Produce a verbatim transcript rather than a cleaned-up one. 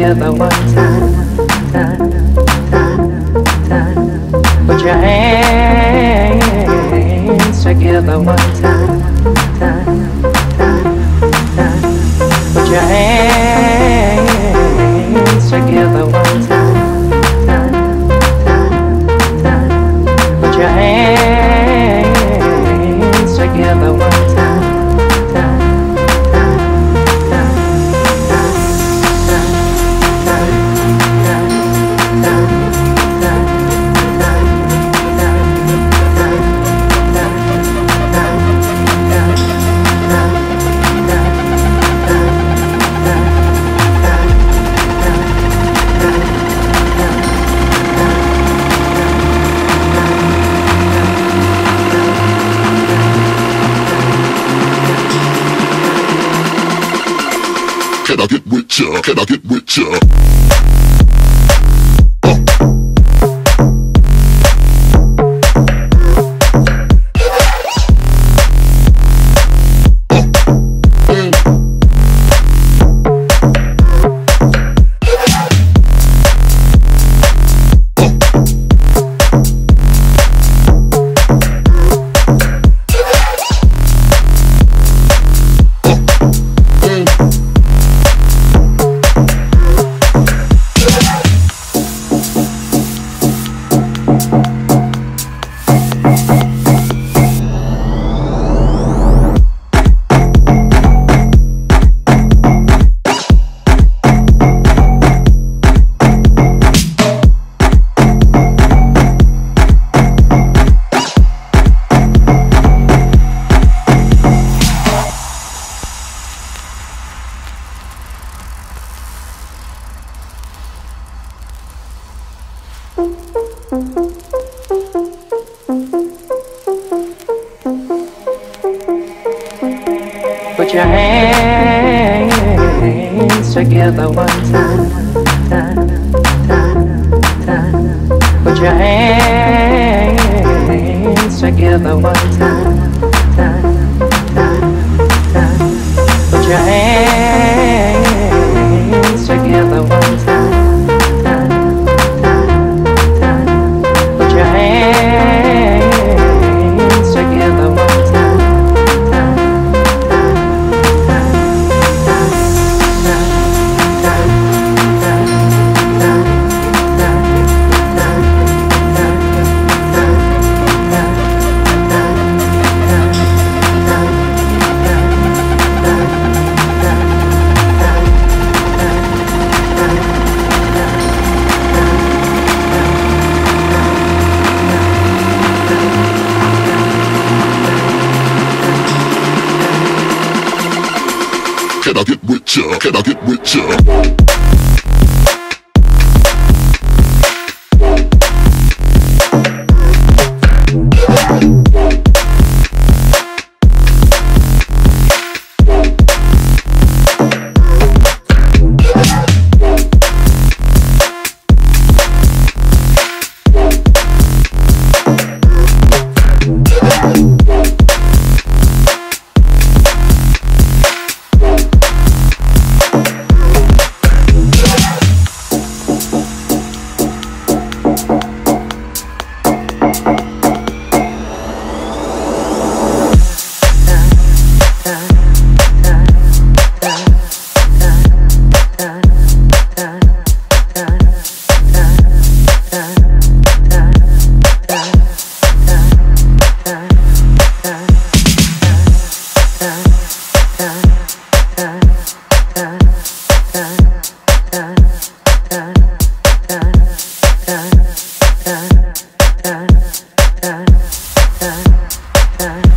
together one time, time, time, time. Put your hands together one time, time, time, time. Put your hands together one time, time, time, time. Put your hands together one time, time, time, time, time, time, time, time, time, Can I get with ya? Can I get with ya? Put your hands together one time, time, time, time. Put your hands together one time, time, time, time. Put your hands together one time, time, time, time. Put your hands together one time. Can I get with ya? Can I get with ya? Dun, dun, dun, dun, dun.